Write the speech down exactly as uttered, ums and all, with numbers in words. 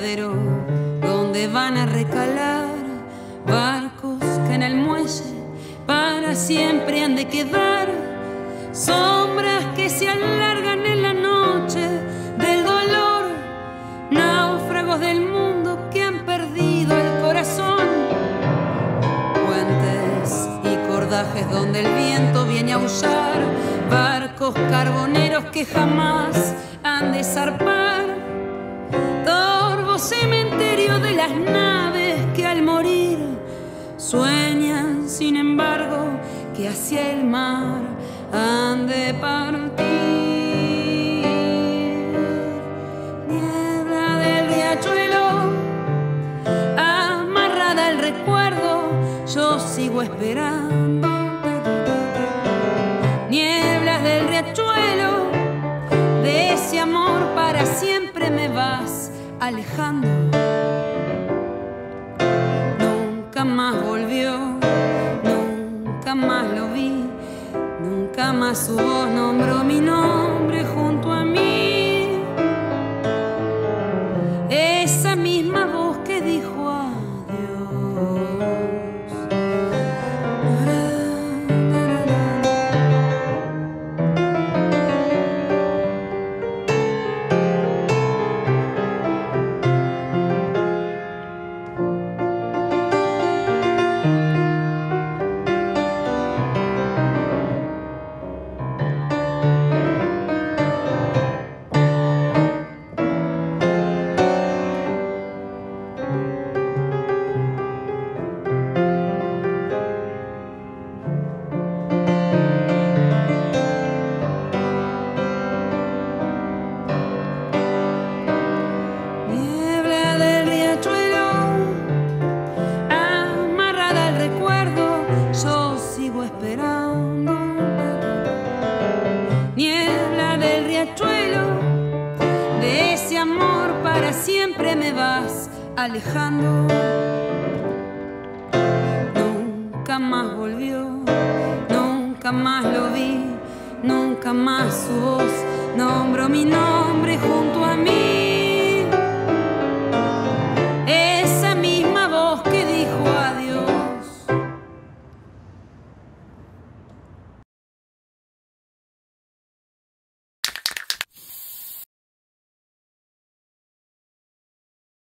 atolladero donde van a recalar barcos que en el muelle para siempre han de quedar, sombras que se alargan en la noche del dolor, náufragos del mundo que han perdido el corazón, puentes y cordajes donde el viento viene a aullar, barcos carboneros que jamás han de zarpar, torvo cementerio de las naves que al morir sueñan, sin embargo, que hacia el mar han de partir. Niebla del riachuelo, amarrada al recuerdo, yo sigo esperando. Nieblas del riachuelo, de ese amor para siempre me vas alejando. Nunca más volvió, nunca más lo vi, nunca más su voz nombró mi nombre junto a mí. Esa misma voz que dijo adiós. Niebla del riachuelo, de ese amor para siempre me vas alejando. Nunca más volvió, nunca más lo vi, nunca más su voz nombró mi nombre junto a mí.